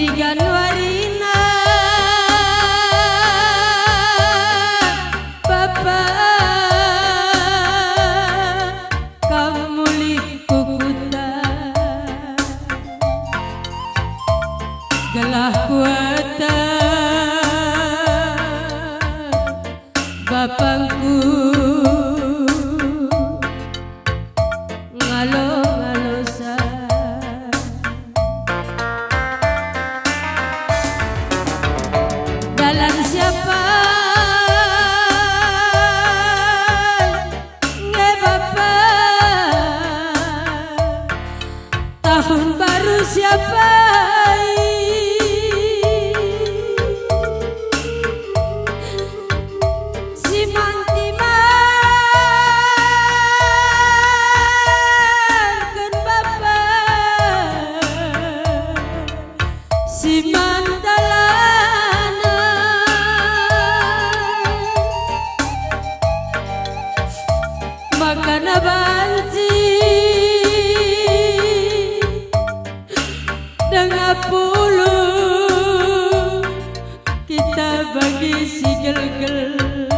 Tiga Nuarina Bapak kamu likukuta gelah kuata bapakku ngalo-ngalosa dalam siapa nge bapak tahun baru siapa makana banci dengan pulu kita bagi si gel-gel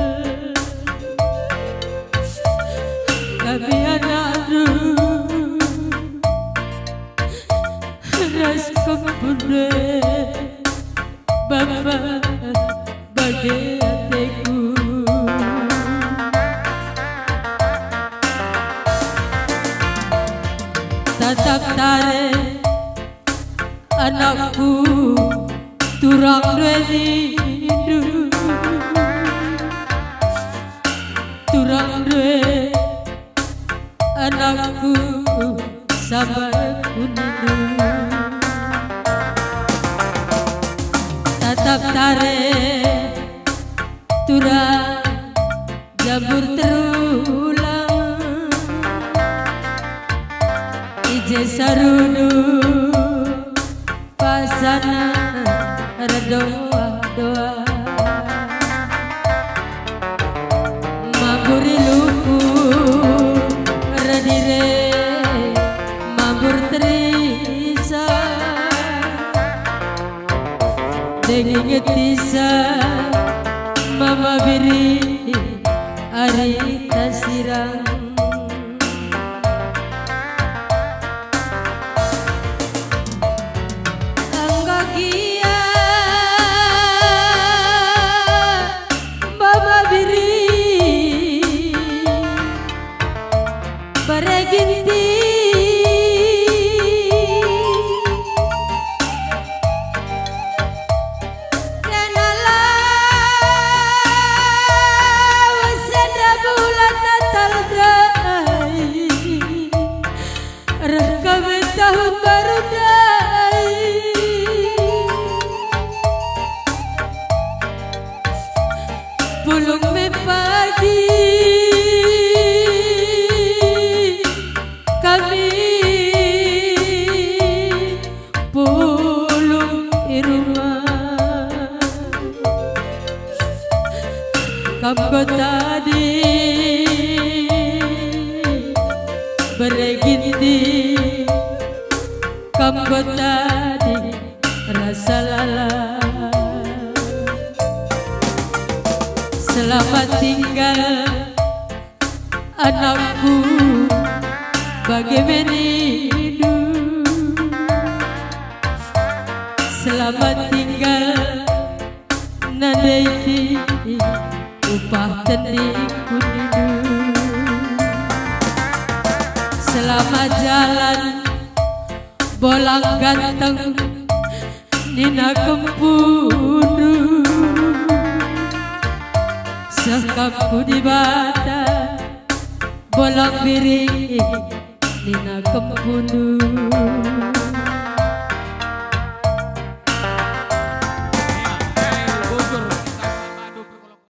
tapi anakku ras kebune bapak bagi hatiku tatap tarik anakku turang rindu turang rindu anakku sabar kunindu tatap tarik turang jambur terulang ije sarudu pasana redoa-doa mamburi luku redire mambur terisa dengan getisa mama biri ari tasirang bereginti kenala wasenda bulan Natal dai rekam tahun baru dai pulung me pagi kami pulung irumah kamu tadi bereginti kamu tadi rasa lala selamat tinggal anakku bagaimana hidup selamat tinggal nanti upah tendiku hidup selamat jalan bolang ganteng nina kempunu sekapku di bata bolang biring nina kempunu